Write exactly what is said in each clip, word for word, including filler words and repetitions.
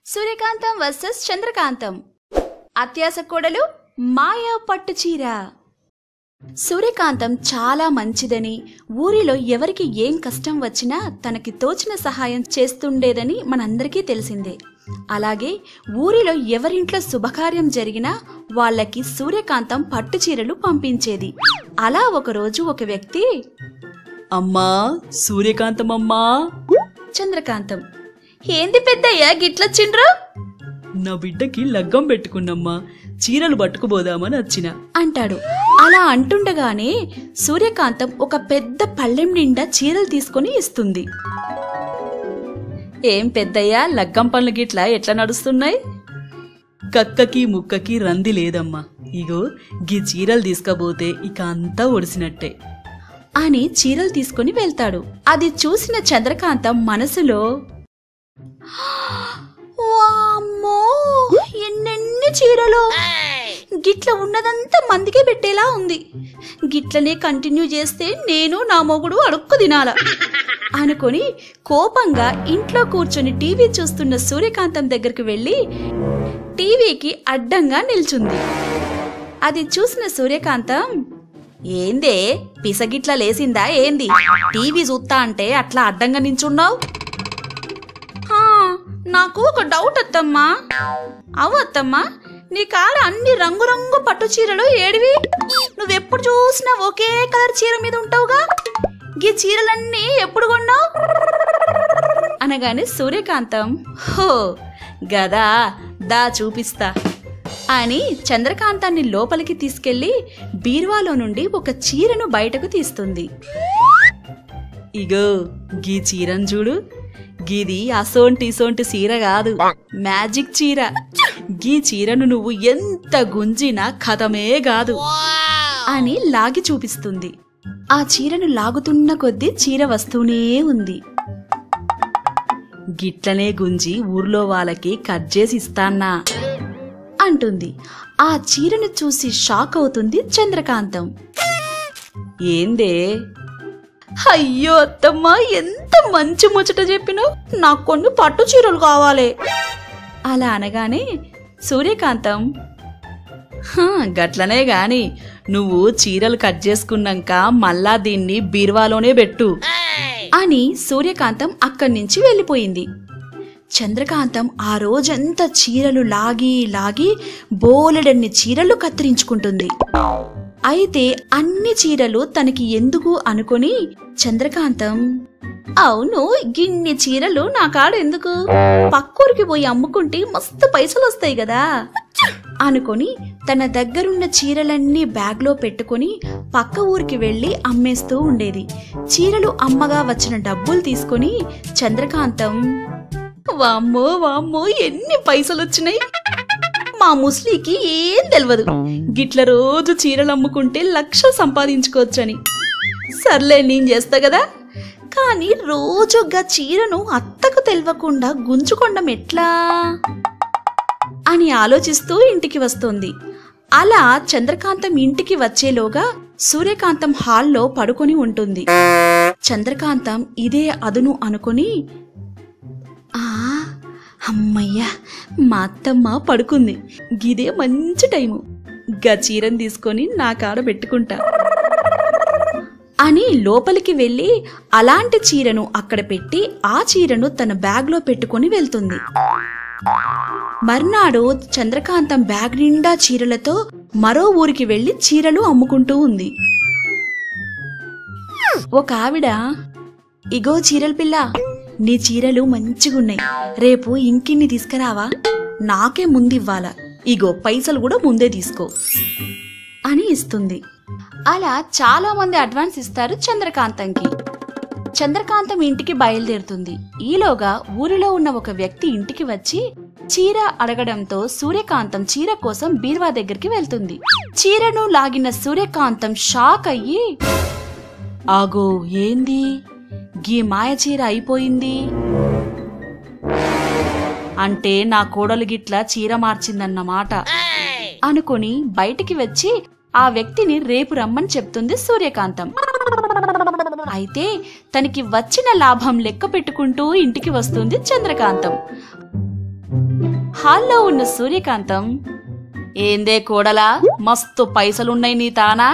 సూర్యకాంతం versus చంద్రకాంతం. అత్యాస కోడలు మాయా పట్టు చీర. సూర్యకాంతం చాలా మంచిదని, ఊరిలో ఎవరికి ఏం కష్టం వచ్చినా తనకి తోచిన సహాయం చేస్తుండేదని మనందరికీ తెలిసిందే. అలాగే ఊరిలో ఎవరింట్లో శుభకార్యం జరిగినా వాళ్ళకి సూర్యకాంతం పట్టు చీరలు పంపించేది. అలా ఒకరోజు ఒక వ్యక్తి, అమ్మా సూర్యకాంతం అమ్మా. చంద్రకాంతం, ఏంది పెద్దయ్యా గిట్లొచ్చిండ్రు? నా బిడ్డకి లగ్గం పెట్టుకున్నమ్మా, చీరలు పట్టుకుపోదామని వచ్చిన అంటాడు. అలా అంటుండగానే సూర్యకాంతం ఒక పెద్ద పళ్ళెం నిండా చీరలు తీసుకుని ఇస్తుంది. ఏం పెద్దయ్యా, లగ్గం పనులు గిట్లా ఎట్లా నడుస్తున్నాయి? కక్కకి ముక్కకి రంది లేదమ్మా, ఇగో గీ చీరలు తీసుకపోతే ఇక అంతా ఒడిసినట్టే అని చీరలు తీసుకుని వెళ్తాడు. అది చూసిన చంద్రకాంతం మనసులో, వామ్మో ఎన్నెన్ని చీరలు, గిట్ల ఉన్నదంతా మందికే పెట్టేలా ఉంది, గిట్లనే కంటిన్యూ చేస్తే నేను నా మొగుడు అడుక్కు తినాల అనుకొని కోపంగా ఇంట్లో కూర్చొని టీవీ చూస్తున్న సూర్యకాంతం దగ్గరికి వెళ్ళి టీవీకి అడ్డంగా నిల్చుంది. అది చూసిన సూర్యకాంతం, ఏందే పిసగిట్లా లేసిందా ఏంది, టీవీ చూస్తా అంటే అట్లా అడ్డంగా నించున్నావు? నాకు ఒక డౌట్ అత్తమ్మా. అవు అత్తమ్మా, నీ కాడ అన్ని రంగురంగు పట్టు చీరలు ఏడివి? నువ్వెప్పుడు చూసినా ఒకే కలర్ చీర మీద ఉంటావుగా, ఈ చీరలన్నీ ఎప్పుడు కొన్నావు అనగానే సూర్యకాంతం, హో గదా, దా చూపిస్తా అని చంద్రకాంతాన్ని లోపలికి తీసుకెళ్లి బీరువాలో నుండి ఒక చీరను బయటకు తీస్తుంది. ఇగో గీ చీరను చూడు, గీది అసోంటి ఇసోంటి చీర కాదు, మ్యాజిక్ చీర. గీ చీరను నువ్వు ఎంత గుంజినా కథమే కాదు అని లాగి చూపిస్తుంది. ఆ చీరను లాగుతున్న కొద్దీ చీర వస్తూనే ఉంది. గిట్లనే గుంజి ఊర్లో వాళ్ళకి కట్ చేసి ఇస్తాన్నా అంటుంది. ఆ చీరను చూసి షాక్ అవుతుంది చంద్రకాంతం. ఏందే? అయ్యో అత్తమ్మా, ఎంత మంచి ముచ్చట చెప్పినావు, నాకు కొన్ని పట్టు చీరలు కావాలి అలా అనగానే సూర్యకాంతం, గట్లనే గాని నువ్వు చీరలు కట్ చేసుకున్నాక మళ్ళా దీన్ని బీరువాలోనే పెట్టు అని సూర్యకాంతం అక్కడి నుంచి వెళ్ళిపోయింది. చంద్రకాంతం ఆ రోజంతా చీరలు లాగి లాగి బోలెడన్ని చీరలు కత్తిరించుకుంటుంది. అయితే అన్ని చీరలు తనకి ఎందుకు అనుకొని చంద్రకాంతం, అవును గిన్ని చీరలు నా కాడ ఎందుకు, పక్కూరికి పోయి అమ్ముకుంటే మస్తు పైసలు వస్తాయి కదా అనుకొని తన దగ్గరున్న చీరలన్నీ బ్యాగ్లో పెట్టుకుని పక్క ఊరికి వెళ్లి అమ్మేస్తూ ఉండేది. చీరలు అమ్మగా వచ్చిన డబ్బులు తీసుకుని చంద్రకాంతం, వామ్మో వామ్మో ఎన్ని పైసలు వచ్చినాయి, మా ముస్లికి ఏం తెలియదు, గిట్ల రోజు చీరలు అమ్ముకుంటే లక్షలు సంపాదించుకోవచ్చని, సర్లే నేను చేస్తా కదా, కానీ రోజుగా చీరను అత్తకు తెలియకుండా గుంజుకొండం ఎట్లా అని ఆలోచిస్తూ ఇంటికి వస్తుంది. అలా చంద్రకాంతం ఇంటికి వచ్చేలోగా సూర్యకాంతం హాల్లో పడుకొని ఉంటుంది. చంద్రకాంతం ఇదే అదును అనుకుని, ఆ అమ్మయ్యా మా అత్తమ్మ పడుకుంది, గిదే మంచి టైము, గా చీరను తీసుకొని నా కాడ పెట్టుకుంటా అని లోపలికి వెళ్ళి అలాంటి చీరను అక్కడ పెట్టి ఆ చీరను తన బ్యాగ్లో పెట్టుకుని వెళ్తుంది. మర్నాడు చంద్రకాంతం బ్యాగ్ నిండా చీరలతో మరో ఊరికి వెళ్లి చీరలు అమ్ముకుంటూ ఉంది. ఒక ఆవిడ, ఇగో చీరల పిల్ల, నీ చీరలు మంచిగున్నాయి, రేపు ఇంకిన్ని తీసుకురావా, నాకే ముందివ్వాలా, ఇగో పైసలు కూడా ముందే తీసుకో అని ఇస్తుంది. అలా చాలా మంది అడ్వాన్స్ ఇస్తారు చంద్రకాంతంకి. చంద్రకాంతం ఇంటికి బయలుదేరుతుంది. ఈలోగా ఊరిలో ఉన్న ఒక వ్యక్తి ఇంటికి వచ్చి చీర అడగడంతో సూర్యకాంతం చీర కోసం బీరువా దగ్గరికి వెళ్తుంది. చీరను లాగిన సూర్యకాంతం షాక్ అయ్యి, ఆగో ఏంది, గీ మాయ చీర అయిపోయింది అంటే నా కోడలు గిట్ల చీర మార్చిందన్నమాట అనుకుని బయటికి వచ్చి ఆ వ్యక్తిని రేపు రమ్మని చెప్తుంది సూర్యకాంతం. అయితే తనకి వచ్చిన లాభం లెక్క పెట్టుకుంటూ ఇంటికి వస్తుంది చంద్రకాంతం. హాల్లో ఉన్న సూర్యకాంతం, ఏందే కోడలా, మస్తు పైసలున్నాయి నీ తానా?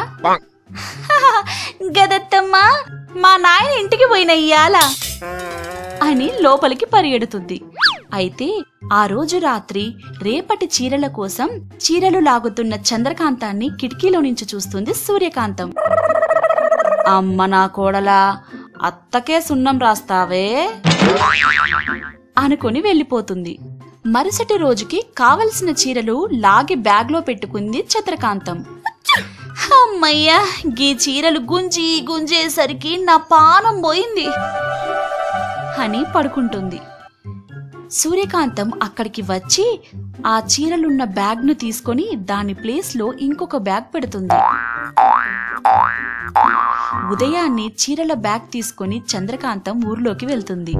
గదత్తమ్మా, మా నాయన ఇంటికి పోయిన ఇయ్యాల అని లోపలికి పరిగెడుతుంది. అయితే ఆ రోజు రాత్రి రేపటి చీరల కోసం చీరలు లాగుతున్న చంద్రకాంతాన్ని కిటికీలో నుంచి చూస్తుంది సూర్యకాంతం. అమ్మ నా కోడలా, అత్తకే సున్నం రాస్తావే అనుకుని వెళ్ళిపోతుంది. మరుసటి రోజుకి కావలసిన చీరలు లాగి బ్యాగ్లో పెట్టుకుంది చంద్రకాంతం. అమ్మయ్యా, గీ చీరలు గుంజి గుంజేసరికి నా పానం పోయింది అని పడుకుంటుంది. సూర్యకాంతం అక్కడికి వచ్చి ఆ చీరలున్న బ్యాగ్ను తీసుకొని దాని ప్లేస్లో ఇంకొక బ్యాగ్ పెడుతుంది. ఉదయాన్నే చీరల బ్యాగ్ తీసుకొని చంద్రకాంతం ఊర్లోకి వెళ్తుంది.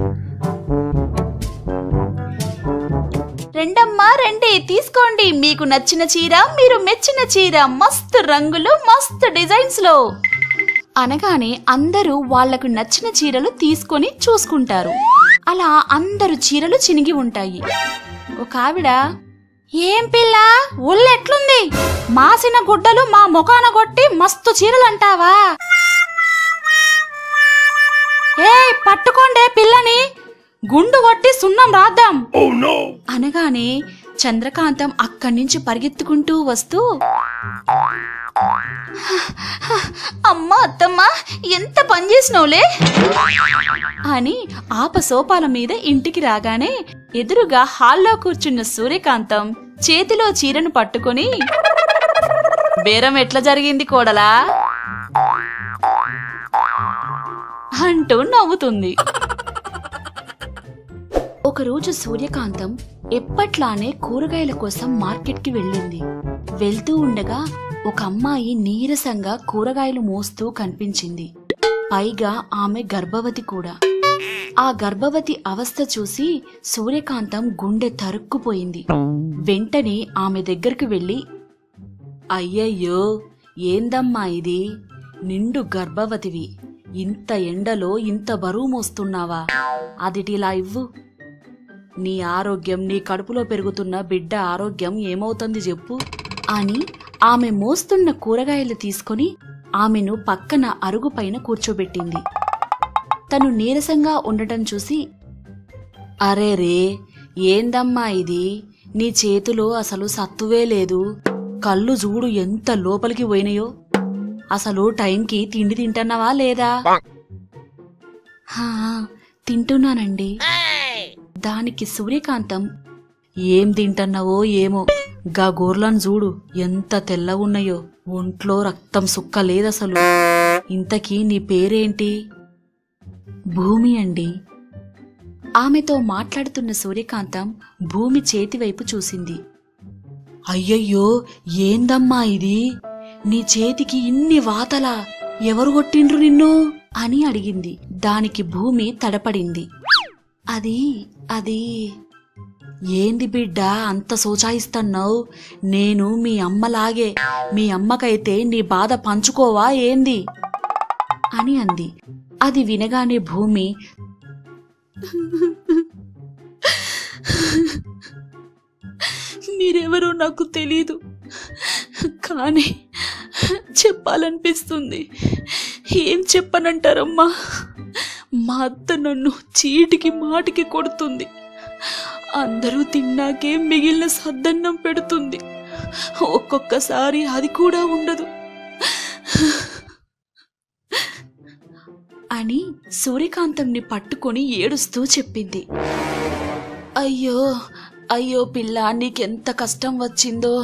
రెండమ్మా రండి, తీసుకోండి, మీకు నచ్చిన చీర, మీరు మెచ్చిన చీర, మస్తు రంగులు, మస్తు డిజైన్స్ లో అనగానే అందరూ వాళ్లకు నచ్చిన చీరలు తీసుకొని చూసుకుంటారు. అలా అందరు చీరలు చినిగి ఉంటాయి. ఒక ఆవిడ, ఏం పిల్ల ఒళ్ళెట్లుంది, మాసిన గుడ్డలు మా ముఖాన కొట్టి మస్తు చీరలంటావా, ఏ పట్టుకోండే పిల్లని, గుండు కొట్టి సున్నం రాద్దాం అనగానే చంద్రకాంతం అక్కడి నుంచి పరిగెత్తుకుంటూ వస్తూ, అమ్మా అత్తమ్మా, ఎంత పని చేసినవులే అని ఆపసోపాల మీద ఇంటికి రాగానే ఎదురుగా హాల్లో కూర్చున్న సూర్యకాంతం చేతిలో చీరను పట్టుకొని, బేరం ఎట్లా జరిగింది కోడలా అంటూ నవ్వుతుంది. ఒకరోజు సూర్యకాంతం ఎప్పట్లానే కూరగాయల కోసం మార్కెట్కి వెళ్ళింది. వెళ్తూ ఉండగా ఒక అమ్మాయి నీరసంగా కూరగాయలు మోస్తూ కనిపించింది. పైగా ఆమె గర్భవతి కూడా. ఆ గర్భవతి అవస్థ చూసి సూర్యకాంతం గుండె తరుక్కుపోయింది. వెంటనే ఆమె దగ్గరకు వెళ్లి, అయ్యయ్యో ఏందమ్మా ఇది, నిండు గర్భవతివి, ఇంత ఎండలో ఇంత బరువు మోస్తున్నావా, అదిటిలా ఇవ్వు, నీ ఆరోగ్యం, నీ కడుపులో పెరుగుతున్న బిడ్డ ఆరోగ్యం ఏమవుతుంది చెప్పు అని ఆమె మోస్తున్న కూరగాయలు తీసుకుని ఆమెను పక్కన అరుగుపైన కూర్చోబెట్టింది. తను నీరసంగా ఉండటం చూసి, అరే రే ఏందమ్మా ఇది, నీ చేతిలో అసలు సత్తువే లేదు, కళ్ళు చూడు ఎంత లోపలికి పోయినాయో, అసలు టైంకి తిండి తింటున్నావా లేదా? హా తింటున్నానండి. దానికి సూర్యకాంతం, ఏం తింటున్నావో ఏమో, గా గోర్లను చూడు ఎంత తెల్లగున్నాయో, ఒంట్లో రక్తం సుక్క లేదసలు, ఇంతకీ నీ పేరేంటి? భూమి అండి. ఆమెతో మాట్లాడుతున్న సూర్యకాంతం భూమి చేతివైపు చూసింది. అయ్యయ్యో ఏందమ్మా ఇది, నీ చేతికి ఇన్ని వాతలా, ఎవరు కొట్టిండ్రు నిన్ను అని అడిగింది. దానికి భూమి తడపడింది. అది అది ఏంది బిడ్డ అంత సోచాయిస్తున్నావు, నేను మీ అమ్మలాగే, మీ అమ్మకైతే నీ బాధ పంచుకోవా ఏంది అని అంది. అది వినగానే భూమి, మీరెవరో నాకు తెలీదు, కానీ చెప్పాలనిపిస్తుంది. ఏం చెప్పనంటారమ్మా, మా అత్త నన్ను చీటికి మాటికి కొడుతుంది, అందరూ తిన్నాకే మిగిలిన సద్దన్నం పెడుతుంది, ఒక్కొక్కసారి అది కూడా ఉండదు అని సూర్యకాంతంని పట్టుకొని ఏడుస్తూ చెప్పింది. అయ్యో అయ్యో పిల్ల, నీకెంత కష్టం వచ్చిందో.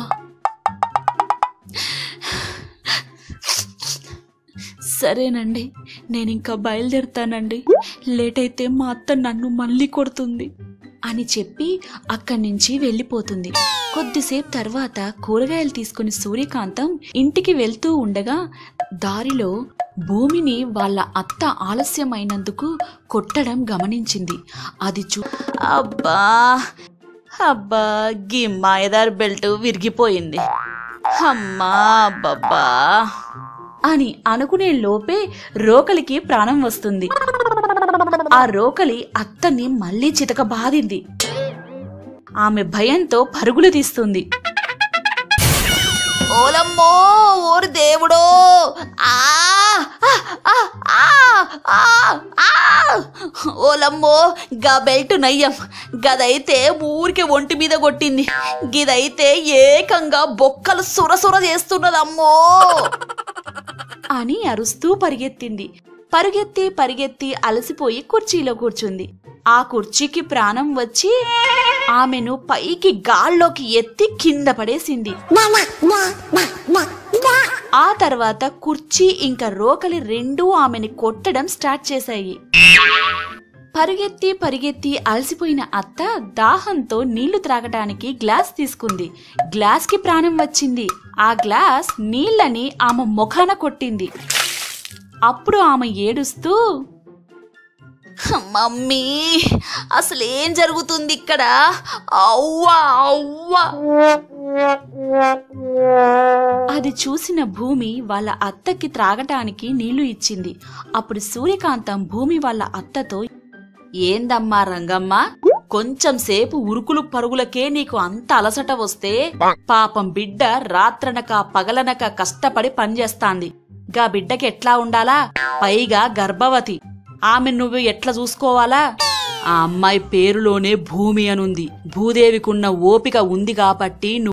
సరేనండి, నేనింకా బయలుదేరుతానండి, లేట్ అయితే మా అత్త నన్ను మళ్ళీ కొడుతుంది అని చెప్పి అక్కడి నుంచి వెళ్ళిపోతుంది. కొద్దిసేపు తర్వాత కూరగాయలు తీసుకుని సూర్యకాంతం ఇంటికి వెళ్తూ ఉండగా దారిలో భూమిని వాళ్ళ అత్త ఆలస్యమైనందుకు కొట్టడం గమనించింది. అది చూ అబ్బా అబ్బా గీ మాయదార్ బెల్ట్ విరిగిపోయింది, అమ్మా అబ్బబ్బా అని అనుకునే లోపే రోకలికి ప్రాణం వస్తుంది. ఆ రోకలి అత్తని మళ్లీ చితక బాధింది. ఆమె భయంతో పరుగులు తీస్తుంది. ఓలమ్మో ఓరి దేవుడో ఆ ఆ, ఆ, ఆ, ఆ, ఆ! ఓలమ్మో గా బెల్ట్ నయ్యం గదైతే ఊరికే ఒంటి మీద కొట్టింది, గిదైతే ఏకంగా బొక్కలు సురసుర చేస్తున్నదమ్మో అని అరుస్తూ పరిగెత్తింది. పరుగెత్తి పరిగెత్తి అలసిపోయి కుర్చీలో కూర్చుంది. ఆ కుర్చీకి ప్రాణం వచ్చి ఆమెను పైకి గాల్లోకి ఎత్తి కింద పడేసింది. ఆ తర్వాత కుర్చీ ఇంకా రోకలి రెండూ ఆమెని కొట్టడం స్టార్ట్ చేశాయి. పరిగెత్తి పరిగెత్తి అలసిపోయిన అత్త దాహంతో నీళ్లు త్రాగటానికి గ్లాస్ తీసుకుంది. గ్లాస్ కి ప్రాణం వచ్చింది. ఆ గ్లాస్ నీళ్ళని ఆమె ముఖాన కొట్టింది. అప్పుడు ఆమె ఏడుస్తూ, మమ్మీ అసలేం జరుగుతుంది ఇక్కడ, అవ్వా అవ్వా. అది చూసిన భూమి వాళ్ళ అత్తకి త్రాగటానికి నీళ్లు ఇచ్చింది. అప్పుడు సూర్యకాంతం భూమి వాళ్ళ అత్తతో, ఏందమ్మా రంగమ్మ, కొంచెం సేపు ఉరుకులు పరుగులకే నీకు అంత అలసట వస్తే పాపం బిడ్డ రాత్రనక పగలనక కష్టపడి పనిచేస్తాంది. గా బిడ్డకి ఎట్లా ఉండాలా, పైగా గర్భవతి, ఆమె నువ్వు ఎట్లా చూసుకోవాలా? ఆ అమ్మాయి పేరులోనే భూమి అనుంది. భూదేవికున్న ఓపిక ఉంది కాబట్టి